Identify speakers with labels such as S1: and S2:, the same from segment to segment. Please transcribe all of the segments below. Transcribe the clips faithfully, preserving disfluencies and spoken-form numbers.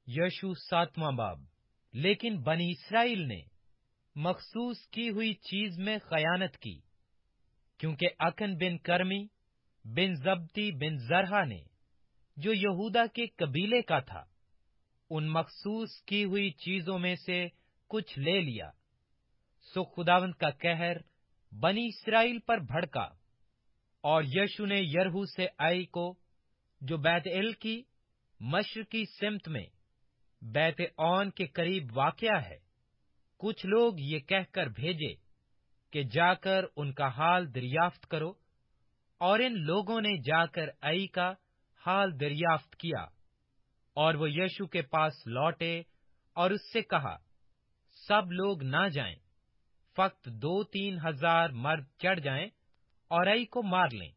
S1: यशु सातवां बाब। लेकिन बनी इसराइल ने मखसूस की हुई चीज में खयानत की, क्योंकि अकन बिन कर्मी बिन जब्दी बिन जरहा ने, जो यहूदा के कबीले का था, उन मखसूस की हुई चीजों में से कुछ ले लिया। सो खुदावंद का कहर बनी इसराइल पर भड़का, और यशु ने यरहू से आई को, जो बैत-एल की मशरकी सिमत में बैत-ओन के करीब वाक़या है, कुछ लोग ये कहकर भेजे कि जाकर उनका हाल दरियाफ्त करो, और इन लोगों ने जाकर आई का हाल दरियाफ्त किया। और वो यीशु के पास लौटे और उससे कहा, सब लोग ना जाएं, फक्त दो तीन हजार मर्द चढ़ जाएं और आई को मार लें।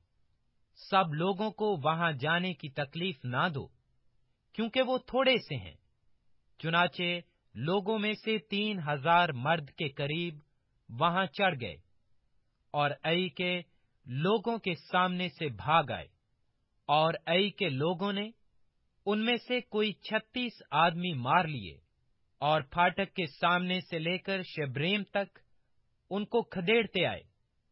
S1: सब लोगों को वहां जाने की तकलीफ ना दो, क्योंकि वो थोड़े से हैं। चुनाचे लोगों में से तीन हजार मर्द के करीब वहां चढ़ गए और आई के लोगों के सामने से भाग आए। और आई के लोगों ने उनमें से कोई छत्तीस आदमी मार लिए, और फाटक के सामने से लेकर शेब्रेम तक उनको खदेड़ते आए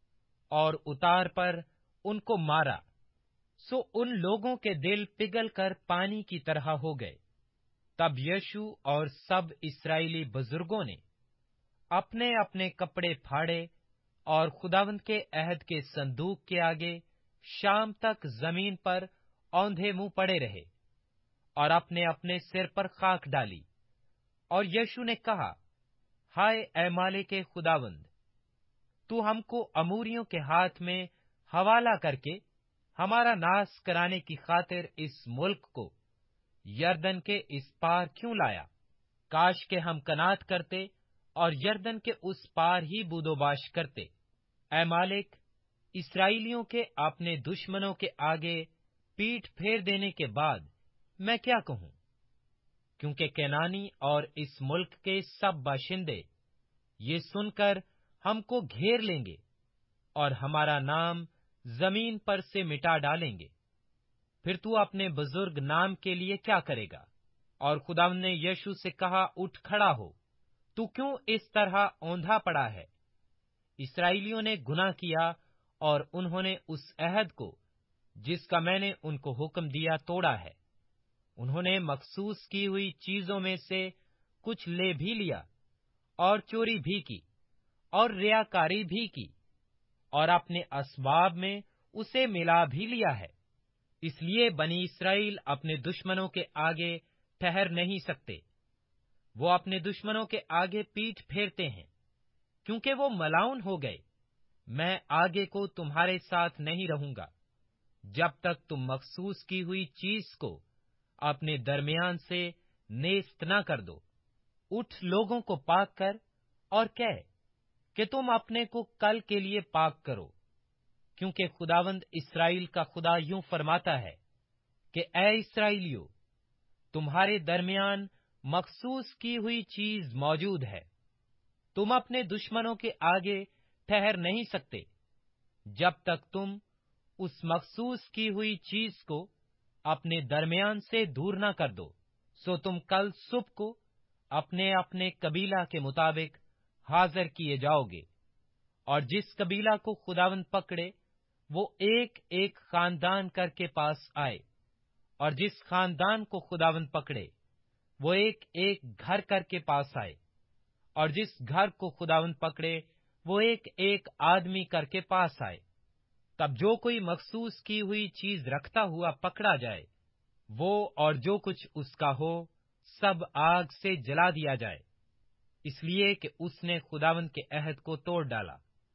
S1: और उतार पर उनको मारा। सो उन लोगों के दिल पिघल कर पानी की तरह हो गए। तब यीशु और सब इस्राएली बुजुर्गों ने अपने अपने कपड़े फाड़े और खुदावंद के अहद के संदूक के आगे शाम तक जमीन पर औंधे मुंह पड़े रहे और अपने अपने सिर पर खाक डाली। और यीशु ने कहा, हाय ऐ मालिक खुदावंद, तू हमको अमूरियों के हाथ में हवाला करके हमारा नाश कराने की खातिर इस मुल्क को यरदन के इस पार क्यों लाया? काश के हम कनात करते और यरदन के उस पार ही बूदोबाश करते। ऐ मालिक, इस्राएलियों के अपने दुश्मनों के आगे पीठ फेर देने के बाद मैं क्या कहूं? क्योंकि कैनानी और इस मुल्क के सब बाशिंदे ये सुनकर हमको घेर लेंगे और हमारा नाम जमीन पर से मिटा डालेंगे। फिर तू अपने बुजुर्ग नाम के लिए क्या करेगा? और खुदावंद ने यीशु से कहा, उठ खड़ा हो, तू क्यों इस तरह औंधा पड़ा है? इस्राएलियों ने गुनाह किया और उन्होंने उस अहद को जिसका मैंने उनको हुक्म दिया तोड़ा है। उन्होंने मखसूस की हुई चीजों में से कुछ ले भी लिया और चोरी भी की और रियाकारी भी की और अपने असबाब में उसे मिला भी लिया है। इसलिए बनी इसराइल अपने दुश्मनों के आगे ठहर नहीं सकते। वो अपने दुश्मनों के आगे पीठ फेरते हैं, क्योंकि वो मलाउन हो गए। मैं आगे को तुम्हारे साथ नहीं रहूंगा, जब तक तुम मखसूस की हुई चीज को अपने दरमियान से नेस्त न कर दो। उठ लोगों को पाक कर और कह कि तुम अपने को कल के लिए पाक करो, क्योंकि खुदावंद इस्राएल का खुदा यूं फरमाता है कि ऐ इस्राएलियों, तुम्हारे दरमियान मखसूस की हुई चीज मौजूद है। तुम अपने दुश्मनों के आगे ठहर नहीं सकते, जब तक तुम उस मखसूस की हुई चीज को अपने दरमियान से दूर न कर दो। सो तुम कल सुबह को अपने अपने कबीला के मुताबिक हाजिर किए जाओगे, और जिस कबीला को खुदावंद पकड़े वो एक एक खानदान करके पास आए, और जिस खानदान को खुदावंद पकड़े वो एक एक घर करके पास आए, और जिस घर को खुदावंद पकड़े वो एक एक आदमी करके पास आए। तब जो कोई मखसूस की हुई चीज रखता हुआ पकड़ा जाए, वो और जो कुछ उसका हो सब आग से जला दिया जाए, इसलिए कि उसने खुदावंद के अहद को तोड़ डाला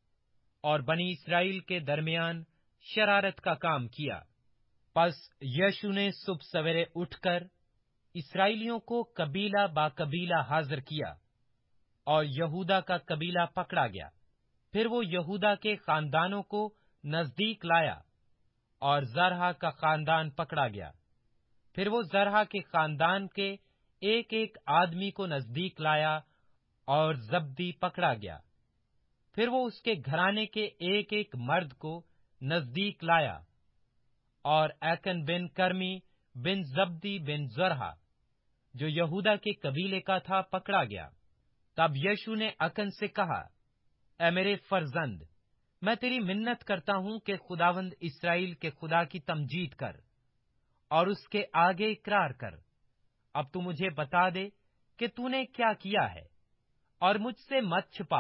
S1: और बनी इसराइल के दरमियान शरारत का काम किया। पस यीशु ने सुबह सवेरे उठकर इस्राएलियों को कबीला बा कबीला हाजिर किया, और यहूदा का कबीला पकड़ा गया। फिर वो यहूदा के खानदानों को नजदीक लाया, और जरहा का खानदान पकड़ा गया। फिर वो जरहा के खानदान के एक एक आदमी को नजदीक लाया, और जब्दी पकड़ा गया। फिर वो उसके घराने के एक एक मर्द को नजदीक लाया, और अकन बिन कर्मी बिन जब्दी बिन जरहा जो यहूदा के कबीले का था, पकड़ा गया। तब यीशु ने अकन से कहा, ऐ मेरे फर्जंद, मैं तेरी मिन्नत करता हूं कि खुदावंद इस्राएल के खुदा की तमजीद कर और उसके आगे इकरार कर। अब तू मुझे बता दे कि तूने क्या किया है, और मुझसे मत छिपा।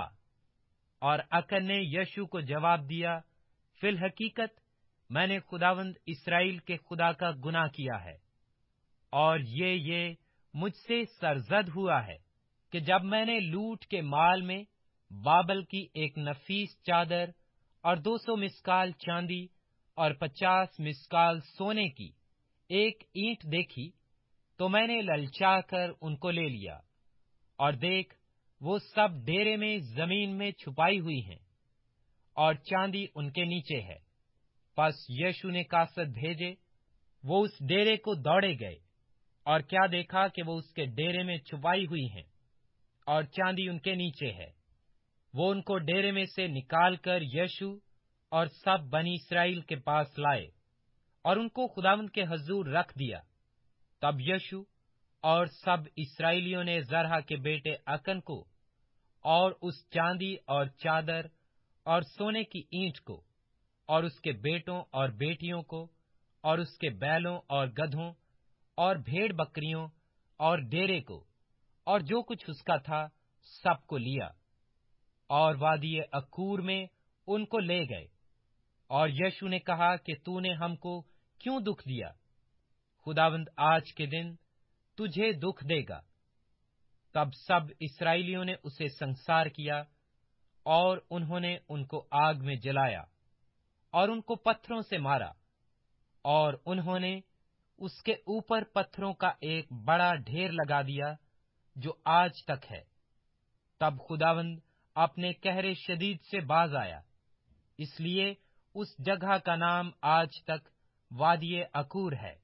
S1: और अकन ने यीशु को जवाब दिया, फिल हकीकत मैंने खुदावंद इस्राएल के खुदा का गुनाह किया है, और ये ये मुझसे सरजद हुआ है कि जब मैंने लूट के माल में बाबल की एक नफीस चादर और दो सौ मिस्काल चांदी और पचास मिस्काल सोने की एक ईंट देखी, तो मैंने ललचा कर उनको ले लिया। और देख, वो सब डेरे में जमीन में छुपाई हुई हैं, और चांदी उनके नीचे है। बस यीशु ने कासद भेजे, वो उस डेरे को दौड़े गए, और क्या देखा कि वो उसके डेरे में छुपाई हुई हैं, और चांदी उनके नीचे है। वो उनको डेरे में से निकालकर यीशु और सब बनी इस्राएल के पास लाए, और उनको खुदावंद के हजूर रख दिया। तब यीशु और सब इस्राएलियों ने जरहा के बेटे अकन को और उस चांदी और चादर और सोने की ईंट को और उसके बेटों और बेटियों को और उसके बैलों और गधों और भेड़ बकरियों और डेरे को और जो कुछ उसका था, सबको लिया, और वादी अकूर में उनको ले गए। और यीशु ने कहा कि तूने हमको क्यों दुख दिया? खुदावंद आज के दिन तुझे दुख देगा। तब सब इस्राएलियों ने उसे संसार किया, और उन्होंने उनको आग में जलाया और उनको पत्थरों से मारा, और उन्होंने उसके ऊपर पत्थरों का एक बड़ा ढेर लगा दिया जो आज तक है। तब खुदावंद अपने कहरे शदीद से बाज आया, इसलिए उस जगह का नाम आज तक वादी अकूर है।